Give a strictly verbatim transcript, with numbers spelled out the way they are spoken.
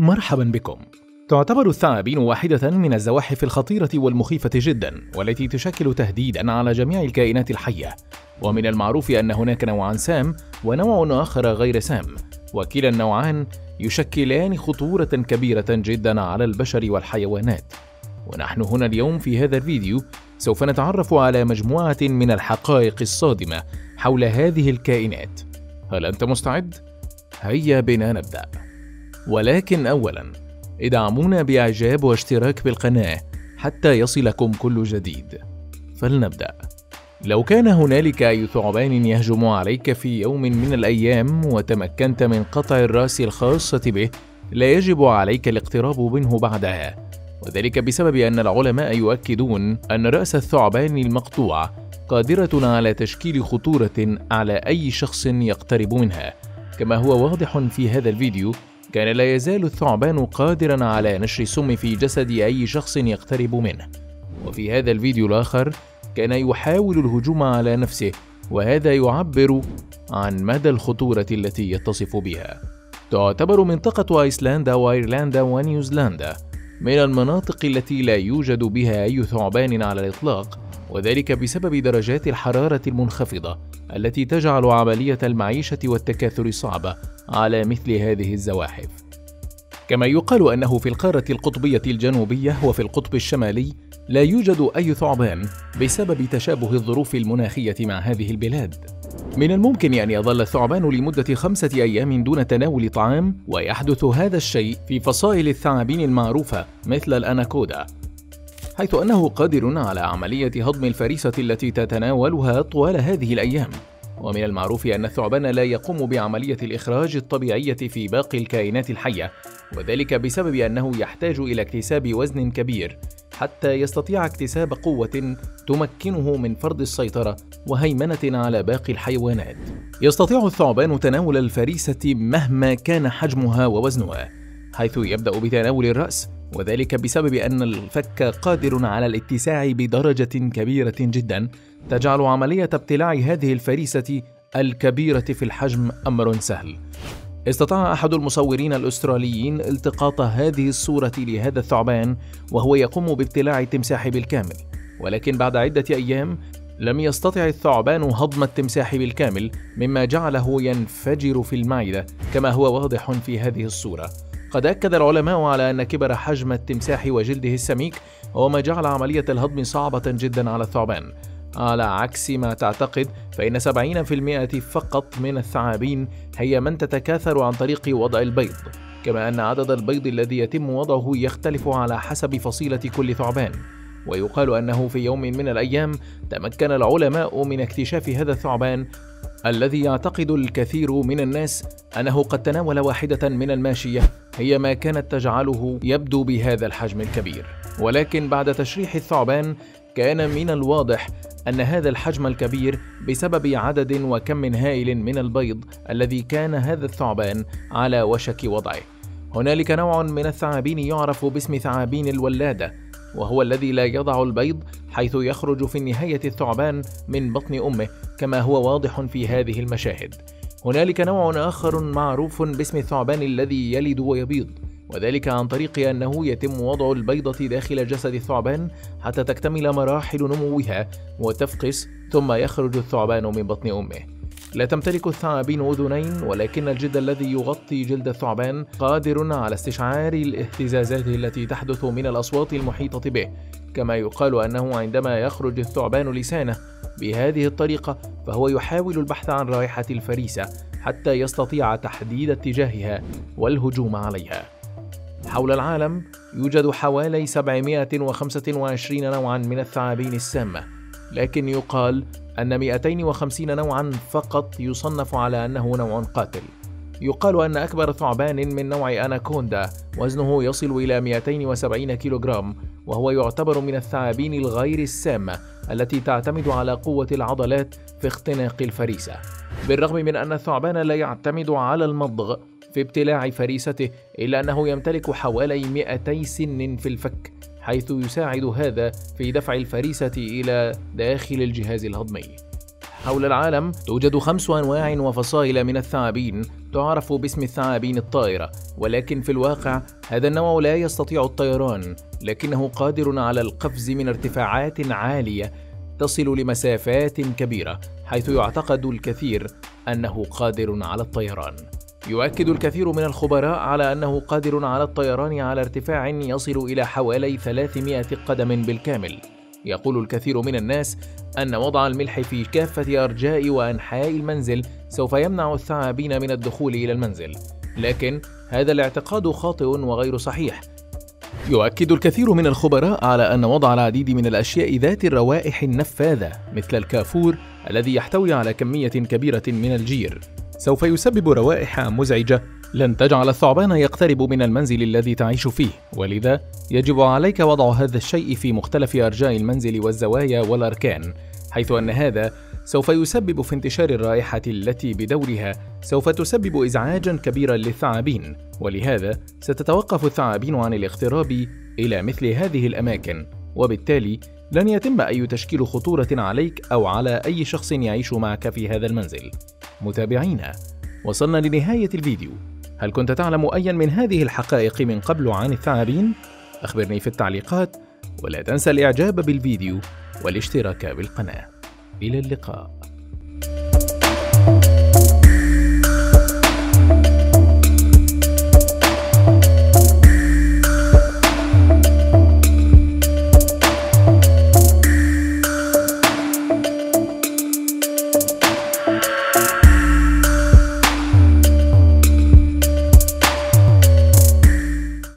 مرحبا بكم. تعتبر الثعابين واحدة من الزواحف الخطيرة والمخيفة جدا، والتي تشكل تهديدا على جميع الكائنات الحية. ومن المعروف أن هناك نوعان سام ونوع آخر غير سام، وكلا النوعان يشكلان خطورة كبيرة جدا على البشر والحيوانات. ونحن هنا اليوم في هذا الفيديو سوف نتعرف على مجموعة من الحقائق الصادمة حول هذه الكائنات. هل أنت مستعد؟ هيا بنا نبدأ. ولكن أولا ادعمونا بإعجاب واشتراك بالقناة حتى يصلكم كل جديد. فلنبدأ. لو كان هنالك أي ثعبان يهجم عليك في يوم من الأيام وتمكنت من قطع الرأس الخاصة به، لا يجب عليك الاقتراب منه بعدها، وذلك بسبب أن العلماء يؤكدون أن رأس الثعبان المقطوع قادرة على تشكيل خطورة على أي شخص يقترب منها. كما هو واضح في هذا الفيديو، كان لا يزال الثعبان قادرا على نشر السم في جسد أي شخص يقترب منه. وفي هذا الفيديو الآخر كان يحاول الهجوم على نفسه، وهذا يعبر عن مدى الخطورة التي يتصف بها. تعتبر منطقة أيسلندا وأيرلندا ونيوزيلندا من المناطق التي لا يوجد بها أي ثعبان على الإطلاق، وذلك بسبب درجات الحرارة المنخفضة التي تجعل عملية المعيشة والتكاثر صعبة على مثل هذه الزواحف. كما يقال أنه في القارة القطبية الجنوبية وفي القطب الشمالي لا يوجد أي ثعبان بسبب تشابه الظروف المناخية مع هذه البلاد. من الممكن أن يظل الثعبان لمدة خمسة أيام دون تناول طعام، ويحدث هذا الشيء في فصائل الثعابين المعروفة مثل الأناكودا، حيث أنه قادر على عملية هضم الفريسة التي تتناولها طوال هذه الأيام. ومن المعروف أن الثعبان لا يقوم بعملية الإخراج الطبيعية في باقي الكائنات الحية، وذلك بسبب أنه يحتاج إلى اكتساب وزن كبير حتى يستطيع اكتساب قوة تمكنه من فرض السيطرة وهيمنة على باقي الحيوانات. يستطيع الثعبان تناول الفريسة مهما كان حجمها ووزنها، حيث يبدأ بتناول الرأس، وذلك بسبب أن الفك قادر على الاتساع بدرجة كبيرة جدا تجعل عملية ابتلاع هذه الفريسة الكبيرة في الحجم أمر سهل. استطاع أحد المصورين الأستراليين التقاط هذه الصورة لهذا الثعبان وهو يقوم بابتلاع التمساح بالكامل، ولكن بعد عدة أيام لم يستطع الثعبان هضم التمساح بالكامل، مما جعله ينفجر في المعدة كما هو واضح في هذه الصورة. قد أكد العلماء على أن كبر حجم التمساح وجلده السميك هو ما جعل عملية الهضم صعبة جدا على الثعبان. على عكس ما تعتقد، فإن سبعين بالمئة فقط من الثعابين هي من تتكاثر عن طريق وضع البيض، كما أن عدد البيض الذي يتم وضعه يختلف على حسب فصيلة كل ثعبان. ويقال أنه في يوم من الأيام تمكن العلماء من اكتشاف هذا الثعبان الذي يعتقد الكثير من الناس أنه قد تناول واحدة من الماشية هي ما كانت تجعله يبدو بهذا الحجم الكبير. ولكن بعد تشريح الثعبان كان من الواضح أن هذا الحجم الكبير بسبب عدد وكم هائل من البيض الذي كان هذا الثعبان على وشك وضعه. هنالك نوع من الثعابين يعرف باسم ثعابين الولادة، وهو الذي لا يضع البيض، حيث يخرج في النهاية الثعبان من بطن أمه كما هو واضح في هذه المشاهد. هنالك نوع آخر معروف باسم الثعبان الذي يلد ويبيض، وذلك عن طريق أنه يتم وضع البيضة داخل جسد الثعبان حتى تكتمل مراحل نموها وتفقس، ثم يخرج الثعبان من بطن أمه. لا تمتلك الثعابين أذنين، ولكن الجلد الذي يغطي جلد الثعبان قادر على استشعار الاهتزازات التي تحدث من الأصوات المحيطة به. كما يقال أنه عندما يخرج الثعبان لسانه بهذه الطريقة فهو يحاول البحث عن رائحة الفريسة حتى يستطيع تحديد اتجاهها والهجوم عليها. حول العالم يوجد حوالي سبعمائة وخمسة وعشرين نوعا من الثعابين السامة، لكن يقال أن مئتين وخمسين نوعا فقط يصنف على أنه نوع قاتل. يقال أن أكبر ثعبان من نوع أناكوندا وزنه يصل إلى مئتين وسبعين كيلوغرام، وهو يعتبر من الثعابين الغير السامة التي تعتمد على قوة العضلات في اختناق الفريسة. بالرغم من أن الثعبان لا يعتمد على المضغ في ابتلاع فريسته، إلا أنه يمتلك حوالي مئتي سن في الفك، حيث يساعد هذا في دفع الفريسة إلى داخل الجهاز الهضمي. حول العالم توجد خمس أنواع وفصائل من الثعابين تعرف باسم الثعابين الطائرة، ولكن في الواقع هذا النوع لا يستطيع الطيران، لكنه قادر على القفز من ارتفاعات عالية تصل لمسافات كبيرة، حيث يعتقد الكثير أنه قادر على الطيران. يؤكد الكثير من الخبراء على أنه قادر على الطيران على ارتفاع يصل إلى حوالي ثلاثمائة قدم بالكامل. يقول الكثير من الناس أن وضع الملح في كافة أرجاء وأنحاء المنزل سوف يمنع الثعابين من الدخول إلى المنزل، لكن هذا الاعتقاد خاطئ وغير صحيح. يؤكد الكثير من الخبراء على أن وضع العديد من الأشياء ذات الروائح النفاذة مثل الكافور الذي يحتوي على كمية كبيرة من الجير سوف يسبب روائح مزعجة لن تجعل الثعبان يقترب من المنزل الذي تعيش فيه، ولذا يجب عليك وضع هذا الشيء في مختلف أرجاء المنزل والزوايا والأركان، حيث أن هذا سوف يسبب في انتشار الرائحة التي بدورها سوف تسبب إزعاجا كبيرا للثعابين، ولهذا ستتوقف الثعابين عن الاقتراب إلى مثل هذه الأماكن، وبالتالي لن يتم أي تشكيل خطورة عليك أو على أي شخص يعيش معك في هذا المنزل. متابعينا، وصلنا لنهاية الفيديو. هل كنت تعلم أيا من هذه الحقائق من قبل عن الثعابين؟ أخبرني في التعليقات، ولا تنسى الإعجاب بالفيديو والاشتراك بالقناة. إلى اللقاء.